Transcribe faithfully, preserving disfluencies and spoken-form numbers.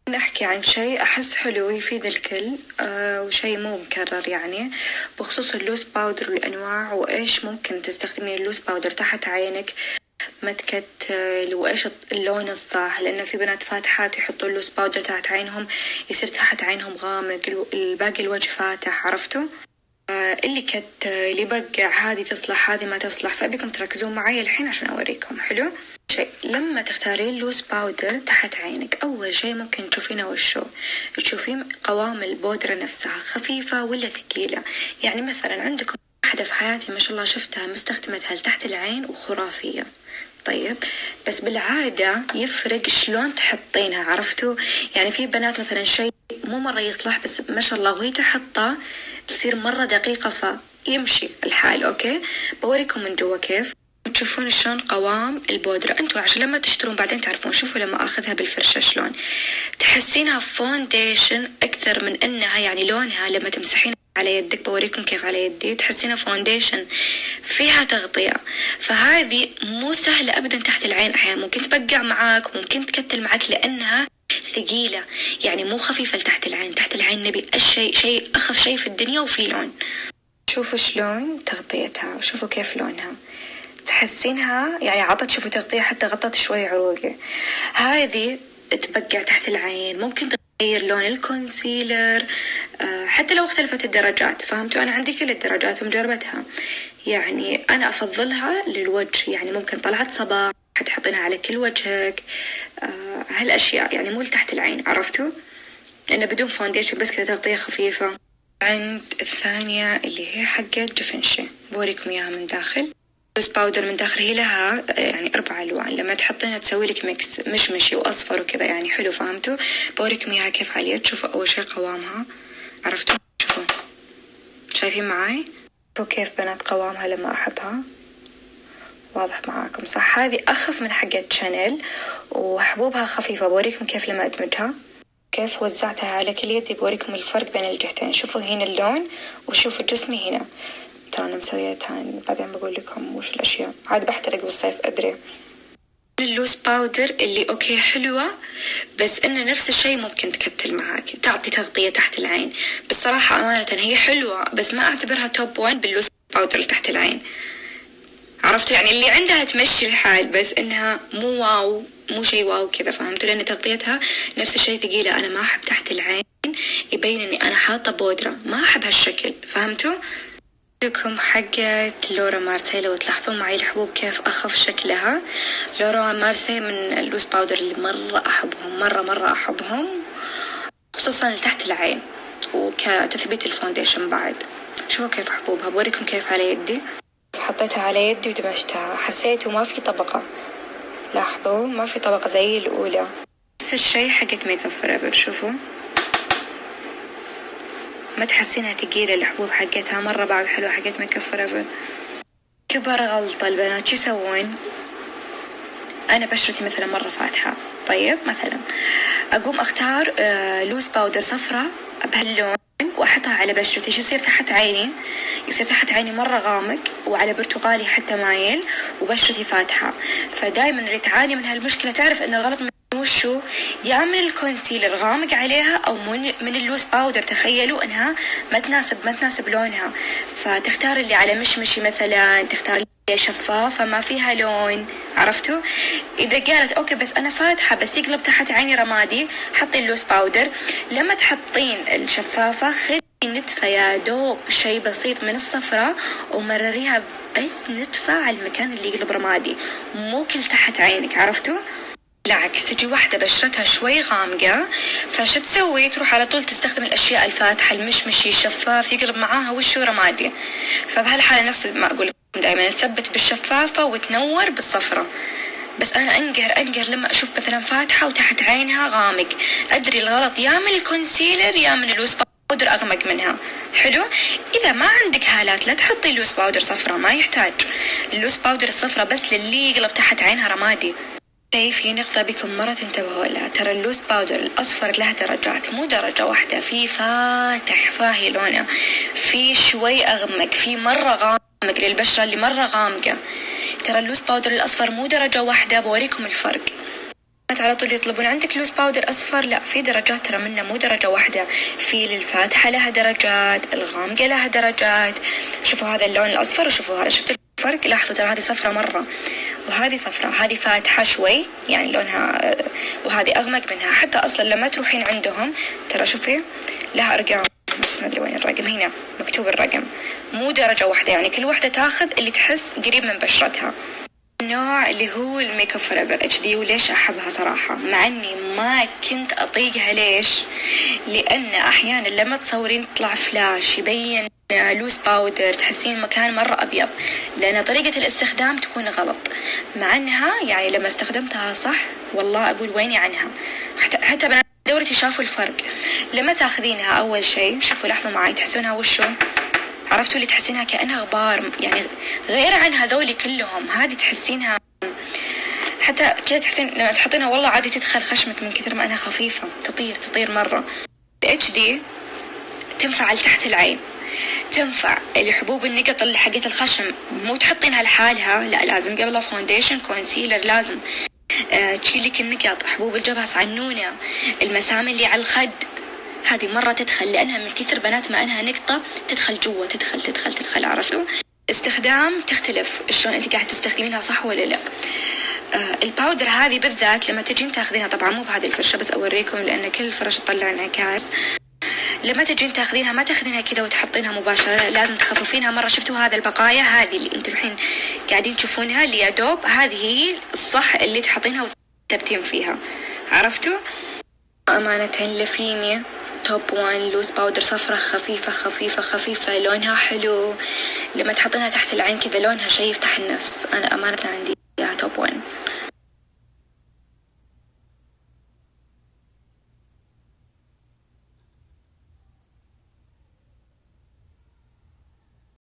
نحكي عن شيء أحس حلو يفيد الكل أه وشيء مو مكرر يعني بخصوص اللوز باودر والأنواع وإيش ممكن تستخدمين اللوز باودر تحت عينك ما تكتل وإيش اللون الصح، لأنه في بنات فاتحات يحطوا اللوز باودر تحت عينهم يصير تحت عينهم غامق الباقي الوجه فاتح، عرفتوا؟ أه اللي كت اللي بقع هذه تصلح هذه ما تصلح، فأبيكم تركزون معي الحين عشان أوريكم. حلو؟ شيء لما تختارين اللوز باودر تحت عينك أول شيء ممكن تشوفينه وشو تشوفين قوام البودرة نفسها خفيفة ولا ثقيلة. يعني مثلا عندكم واحدة في حياتي ما شاء الله شفتها مستخدمتها لتحت العين وخرافية، طيب بس بالعادة يفرق شلون تحطينها، عرفتوا؟ يعني في بنات مثلا شيء مو مرة يصلح بس ما شاء الله وهي تحطه تصير مرة دقيقة فيمشي الحال. أوكي بوريكم من جوا كيف تشوفون شلون قوام البودرة انتوا عشان لما تشترون بعدين تعرفون. شوفوا لما اخذها بالفرشة شلون تحسينها فونديشن اكثر من انها يعني لونها لما تمسحينها على يدك، بوريكم كيف على يدي تحسينها فونديشن فيها تغطية. فهذه مو سهلة ابدا تحت العين، احيانا ممكن تبقع معاك ممكن تكتل معاك لانها ثقيلة، يعني مو خفيفة لتحت العين. تحت العين نبي الشيء شيء اخف شيء في الدنيا وفي لون. شوفوا شلون تغطيتها، شوفوا كيف لونها تحسينها يعني عطت شوفوا تغطية حتى غطت شوي عروقي. هذه تبقع تحت العين ممكن تغير لون الكونسيلر أه حتى لو اختلفت الدرجات، فهمتوا؟ أنا عندي كل الدرجات ومجربتها، يعني أنا أفضلها للوجه، يعني ممكن طلعت صباح تحطينها على كل وجهك أه هالأشياء يعني مو تحت العين، عرفتوا؟ لأنه بدون فونديشن بس كذا تغطية خفيفة. عند الثانية اللي هي حقت جفنشي بوريكم إياها من داخل. اللوز باودر من داخل هي لها يعني أربع ألوان، لما تحطينها تسوي لك ميكس مشمشي وأصفر وكذا يعني حلو، فهمتوا؟ بوريكم إياها كيف على اليد. شوفوا أول شيء قوامها، عرفتوا؟ شوفوا شايفين معاي؟ شوفوا كيف بنات قوامها لما أحطها واضح معاكم صح؟ هذه أخف من حقة شانيل وحبوبها خفيفة. بوريكم كيف لما أدمجها كيف وزعتها على كل يدي، بوريكم الفرق بين الجهتين. شوفوا هنا اللون وشوفوا جسمي هنا، ترى أنا مسويتها بعدين بقول لكم وش الأشياء، عاد بحترق بالصيف أدري. اللوز باودر اللي أوكي حلوة بس إنه نفس الشيء ممكن تكتل معاك تعطي تغطية تحت العين. بصراحة أمانة هي حلوة بس ما أعتبرها توب وان باللوز باودر اللي تحت العين، عرفتوا؟ يعني اللي عندها تمشي الحال بس إنها مو واو مو شيء واو كذا، فهمتوا؟ لأن تغطيتها نفس الشيء ثقيلة. أنا ما أحب تحت العين يبين إني أنا حاطة بودرة، ما أحب هالشكل، فهمتوا؟ لكم حقة لورا مارسي لو تلاحظون معي الحبوب كيف أخف شكلها. لورا مارسي من اللوز باودر اللي مرة أحبهم مرة مرة أحبهم خصوصا تحت العين وكتثبيت الفونديشن بعد. شوفوا كيف حبوبها، بوريكم كيف على يدي. حطيتها على يدي ودمجتها حسيت وما في طبقة، لاحظوا ما في طبقة زي الأولى. نفس الشيء حقت ميك اب فور ايفر، شوفوا ما تحسينها ثقيلة الحبوب حقتها مرة بعد حلوة حقت ميك اب فور ايفر. كبر غلطة البنات شو يسوون؟ أنا بشرتي مثلا مرة فاتحة، طيب مثلا أقوم أختار آه لوز باودر صفرة بهاللون وأحطها على بشرتي، شو يصير تحت عيني؟ يصير تحت عيني مرة غامق وعلى برتقالي حتى مايل وبشرتي فاتحة. فدايما اللي تعاني من هالمشكلة تعرف إن الغلط من وشو؟ يا من الكونسيلر غامق عليها أو من من اللوز باودر. تخيلوا إنها ما تناسب ما تناسب لونها، فتختار اللي على مشمشي مثلا، تختار اللي شفافة ما فيها لون، عرفتوا؟ إذا قالت أوكي بس أنا فاتحة بس يقلب تحت عيني رمادي حطي اللوز باودر. لما تحطين الشفافة خذي نتفة يا دوب شيء بسيط من الصفرة ومرريها بس نتفة على المكان اللي يقلب رمادي مو كل تحت عينك، عرفتوا؟ بالعكس تجي واحدة بشرتها شوي غامقة فشو تسوي؟ تروح على طول تستخدم الأشياء الفاتحة المشمشي الشفاف يقلب معاها وشو رمادي. فبهالحالة نفس ما أقول لكم دائما تثبت بالشفافة وتنور بالصفرة. بس أنا أنقهر أنقهر لما أشوف مثلا فاتحة وتحت عينها غامق، أدري الغلط يا من الكونسيلر يا من اللوز باودر أغمق منها. حلو؟ إذا ما عندك هالات لا تحطي اللوز باودر صفرة، ما يحتاج اللوز باودر الصفرة بس للي يقلب تحت عينها رمادي. في نقطة بكم مرة تنتبهوا لها، ترى اللوز باودر الأصفر له درجات مو درجة واحدة، في فاتح فاهي لونه، في شوي أغمق، في مرة غامق للبشرة اللي مرة غامقة. ترى اللوز باودر الأصفر مو درجة واحدة، بوريكم الفرق. على طول يطلبون عندك لوز باودر أصفر. لا، في درجات ترى منه، مو درجة واحدة. في للفاتحة لها درجات، الغامقة لها درجات. شوفوا هذا اللون الأصفر وشوفوا هذا، شفتوا الفرق؟ لاحظوا ترى هذه صفرة مرة وهذه صفرة، هذه فاتحة شوي يعني لونها، وهذه أغمق منها. حتى أصلا لما تروحين عندهم ترى شوفي لها أرقام، بس ما أدري وين الرقم، هنا مكتوب الرقم، مو درجة واحدة يعني كل واحدة تاخذ اللي تحس قريب من بشرتها. النوع اللي هو الميك اب فور ايفر اتش دي، وليش احبها صراحه مع اني ما كنت اطيقها؟ ليش؟ لان احيانا لما تصورين تطلع فلاش يبين لوز باودر، تحسين مكان مره ابيض، لان طريقه الاستخدام تكون غلط. مع انها يعني لما استخدمتها صح والله اقول ويني عنها، حتى حتى بنات دورتي شافوا الفرق. لما تاخذينها اول شيء شوفوا لاحظوا معي تحسونها وشو، عرفتوا اللي تحسينها كأنها غبار يعني، غير عن هذولي كلهم. هذه تحسينها حتى كذا، تحسين لما تحطينها والله عادي تدخل خشمك من كثر ما أنها خفيفة، تطير تطير مرة. اتش دي تنفع لتحت العين، تنفع لحبوب النقط اللي حقت الخشم، مو تحطينها لحالها، لا لازم قبلها فونديشن كونسيلر، لازم أه تشيلك النقط، حبوب الجبهة صعنونة، المسام اللي على الخد، هذه مرة تدخل لأنها من كثر بنات ما أنها نقطة تدخل جوا، تدخل تدخل تدخل عرفتوا؟ استخدام تختلف شلون أنت قاعد تستخدمينها صح ولا لا. آه الباودر هذه بالذات لما تجين تاخذينها، طبعا مو بهذه الفرشة بس أوريكم لأن كل فرش تطلع انعكاس. لما تجين تاخذينها ما تاخذينها كذا وتحطينها مباشرة، لازم تخففينها مرة. شفتوا هذا البقايا هذه اللي انتم الحين قاعدين تشوفونها اللي يا دوب، هذه هي الصح اللي تحطينها وترتبين فيها، عرفتوا؟ أمانة لفيمي توب وان لوز باودر، صفرة خفيفة خفيفة خفيفة، لونها حلو، لما تحطينها تحت العين كذا لونها شيء يفتح النفس. أنا أمانة عندي